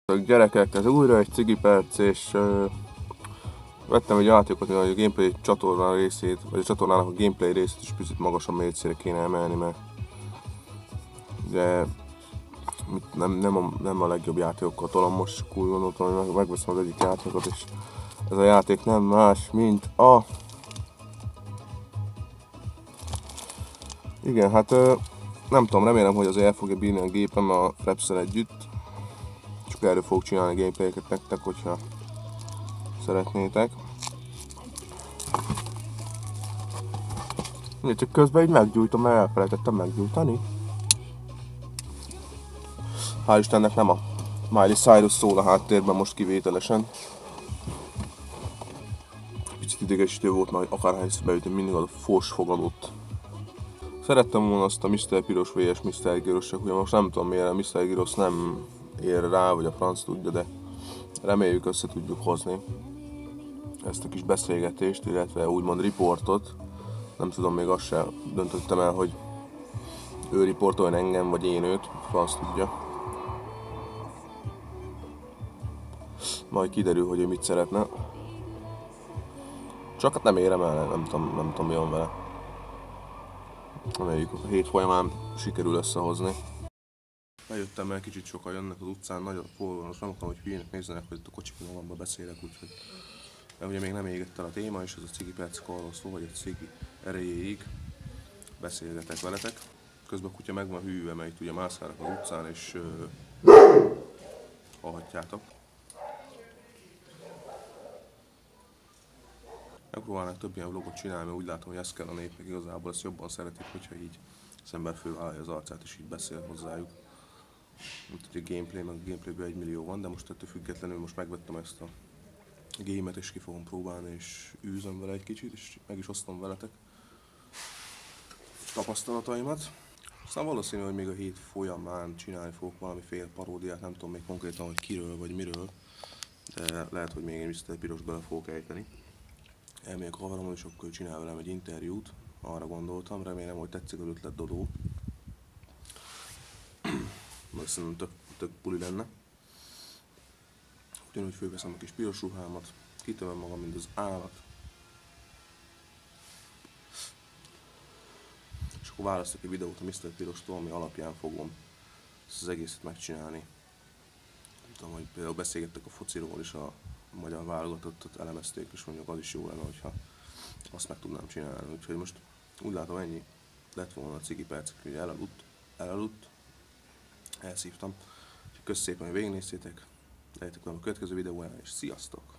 Gyerekek, ez újra egy cigiperc, és vettem egy játékot, hogy a gameplay csatorna részét, vagy a csatornának a gameplay részét is picit magasabb mércére kéne emelni, mert ugye nem a legjobb játékokkal tolom most, úgy gondoltam, hogy megveszem az egyik játékot, és ez a játék nem más, mint a... Igen, hát nem tudom, remélem, hogy azért el fogja bírni a gépem a Fraps-szel együtt. Csak erről fogok csinálni gameplayeket nektek, hogyha szeretnétek. Csak közben így meggyújtom, mert elfelejtettem meggyújtani. Hál' Istennek nem a Miley Cyrus szól a háttérben most kivételesen. Picit idegesítő volt, mert akárhányszor beütöm, mindig az a fos fogadott. Szerettem volna azt a Mr. Piros vs. Mr. Gyros, ugye most nem tudom miért a Mr. Gyros nem ér rá, vagy a franc tudja, de reméljük össze tudjuk hozni ezt a kis beszélgetést, illetve úgymond riportot. Nem tudom, még azt sem döntöttem el, hogy ő riportoljon engem, vagy én őt, franc tudja. Majd kiderül, hogy ő mit szeretne. Csak hát nem érem el, nem tudom mi van vele. Reméljük, a hét folyamán sikerül összehozni. Bejöttem, mert kicsit sokan jönnek az utcán, nagy a forgalom, most nem akarom, hogy hülyének nézzenek, hogy itt a kocsik magamba beszélek, úgyhogy... De ugye még nem égett el a téma, és ez a cigi perc arról szól, hogy a cigi erejéig beszélgetek veletek. Közben a kutya meg van hűve, mert itt ugye mászkálnak az utcán, és hallhatjátok. Megpróbálnak több ilyen vlogot csinálni, mert úgy látom, hogy ez kell a népnek, igazából ezt jobban szeretik, hogyha így az ember fölvállalja az arcát és így beszél hozzájuk. Mint ugye gameplay, meg a gameplayből 1 millió van, de most ettől függetlenül most megvettem ezt a gémet, és ki fogom próbálni, és űzöm vele egy kicsit, és meg is osztom veletek tapasztalataimat. Aztán valószínű, hogy még a hét folyamán csinálni fogok valamiféle paródiát, nem tudom még konkrétan, hogy kiről vagy miről, de lehet, hogy még egy Mr. Piros bele fogok ejteni. Elmegyek a haveromon, és akkor csinál velem egy interjút, arra gondoltam, remélem, hogy tetszik az ötlet, Dodó. Mert szerintem tök puli lenne. Ugyanúgy fölveszem a kis piros ruhámat, kitövöm magam, mint az állat. És akkor választok egy videót a Mr. Pirostól, ami alapján fogom ezt az egészet megcsinálni. Nem tudom, hogy például beszélgettek a fociról, és a magyar válogatottat elemezték, és mondjuk az is jó lenne, hogyha azt meg tudnám csinálni. Úgyhogy most úgy látom, ennyi lett volna a cigi percek, hogy elaludt, elszívtam. Úgyhogy köszönöm szépen, hogy végignéztétek, legyetek velem a következő videóján, és sziasztok!